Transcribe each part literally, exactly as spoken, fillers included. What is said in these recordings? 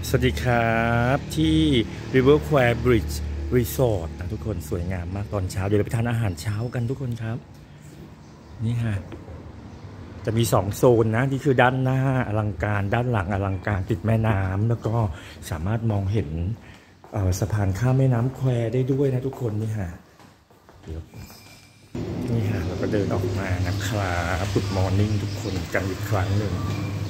สวัสดีครับที่ River Square Bridge Resort นะทุกคนสวยงามมากตอนเช้าเดี๋ยวเราไปทานอาหารเช้ากันทุกคนครับนี่ฮะจะมีสองโซนนะนี่คือด้านหน้าอลังการด้านหลังอลังการติดแม่น้ำแล้วก็สามารถมองเห็นสะพานข้ามแม่น้ำแควได้ด้วยนะทุกคนนี่ฮะเดี๋ยวนี่ฮะเราก็เดินออกมานะครับGood Morningทุกคนกันอีกครั้งหนึ่ง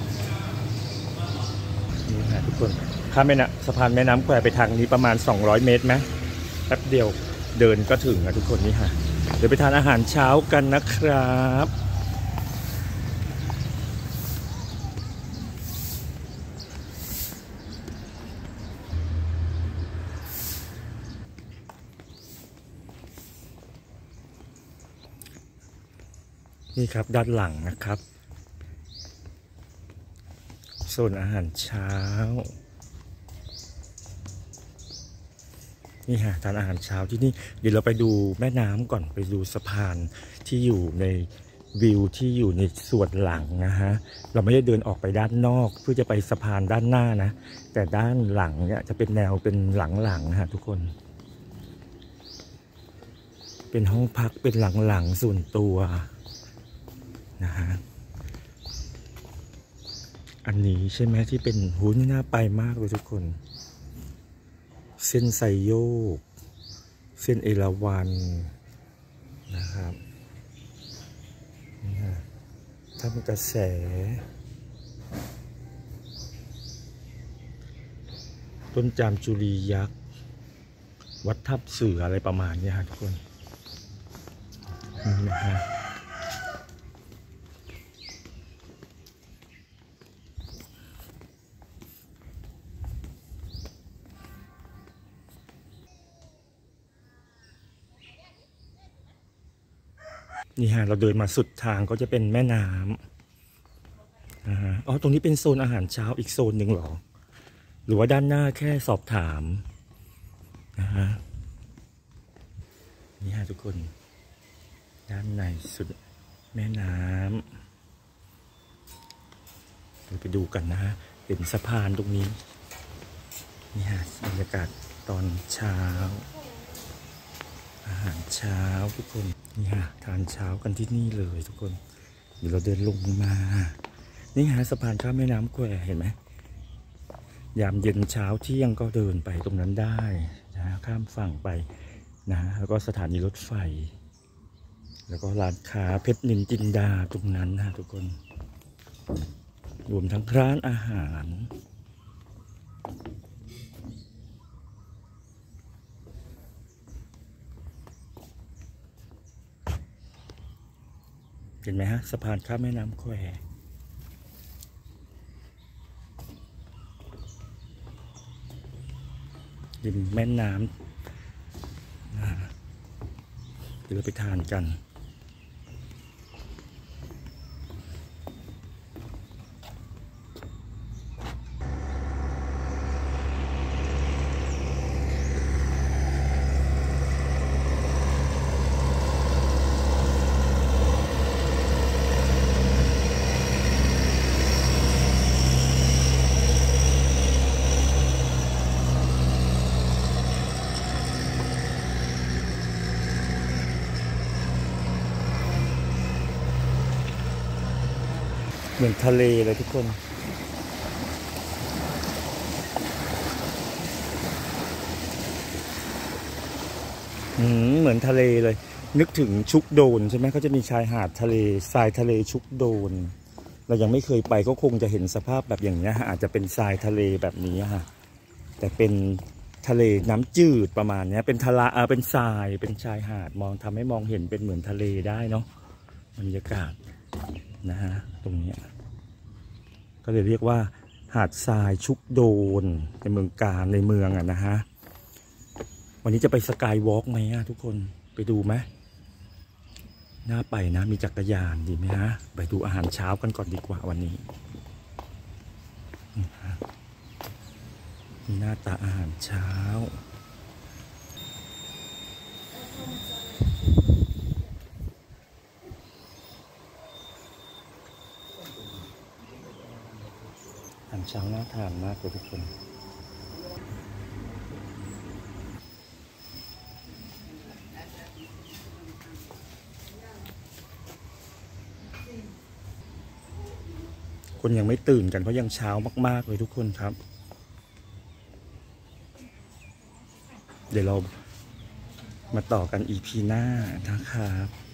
นี่ฮะทุกคนข้ามแม่น้ำสะพานแม่น้ำแควไปทางนี้ประมาณสองร้อยเมตรไหมแป๊บเดียวเดินก็ถึงนะทุกคนนี่ฮะเดี๋ยวไปทานอาหารเช้ากันนะครับนี่ครับด้านหลังนะครับโซนอาหารเช้านี่ฮะทานอาหารเช้าที่นี่เดี๋ยวเราไปดูแม่น้ำก่อนไปดูสะพานที่อยู่ในวิวที่อยู่ในส่วนหลังนะฮะเราไม่ได้เดินออกไปด้านนอกเพื่อจะไปสะพานด้านหน้านะแต่ด้านหลังเนี่ยจะเป็นแนวเป็นหลังๆนะฮะทุกคนเป็นห้องพักเป็นหลังๆส่วนตัวนะฮะอันนี้ใช่ไหมที่เป็นหูนี่น่าไปมากเลยทุกคนเส้นไซโยกเส้นเอราวัณนะครับนี่ฮะถ้ำกระแสต้นจามจุลียักษ์วัดทับเสืออะไรประมาณนี้ฮะทุกคนนี่นะฮะนี่ฮะเราเดินมาสุดทางก็จะเป็นแม่น้ำนะฮะอ๋อตรงนี้เป็นโซนอาหารเช้าอีกโซนหนึ่งหรอหรือว่าด้านหน้าแค่สอบถามนะฮะนี่ฮะทุกคนด้านในสุดแม่น้ำเราไปดูกันนะฮะเป็นสะพานตรงนี้นี่ฮะบรรยากาศตอนเช้าอาหารเช้าทุกคนนี่ฮะทานเช้ากันที่นี่เลยทุกคนเดี๋ยวเราเดินลงมานี่ฮะสะพานข้ามแม่น้ำแควเห็นไหมยามเย็นเช้าเที่ยงก็เดินไปตรงนั้นได้นะข้ามฝั่งไปนะแล้วก็สถานีรถไฟแล้วก็ร้านค้าเพชรนินจินดาตรงนั้นนะทุกคนรวมทั้งร้านอาหารเห็นไหมฮะสะพานข้ามแม่น้ำแควริมแม่น้ำนะเดี๋ยวเราไปทานกันเหมือนทะเลเลยทุกคนอืมเหมือนทะเลเลยนึกถึงชุกโดนใช่ไหมเขาจะมีชายหาดทะเลทรายทะเลชุกโดนเรายังไม่เคยไปก็คงจะเห็นสภาพแบบอย่างนี้ฮะอาจจะเป็นทรายทะเลแบบนี้ฮะแต่เป็นทะเลน้ำจืดประมาณนี้เป็นทะเลเออเป็นทรายเป็นชายหาดมองทำให้มองเห็นเป็นเหมือนทะเลได้เนาะบรรยากาศนะฮะตรงนี้ก็เลยเรียกว่าหาดทรายชุกโดนในเมืองกาญในเมืองอ่ะนะฮะวันนี้จะไปสกายวอล์กไหมทุกคนไปดูไหมน่าไปนะมีจักรยานดีไหมฮะไปดูอาหารเช้ากันก่อนดีกว่าวันนี้นี่หน้าตาอาหารเช้า เช้าน่าทานมากเลยทุกคนคนยังไม่ตื่นกันเพราะยังเช้ามากๆเลยทุกคนครับเดี๋ยวเรามาต่อกัน อี พี หน้านะครับ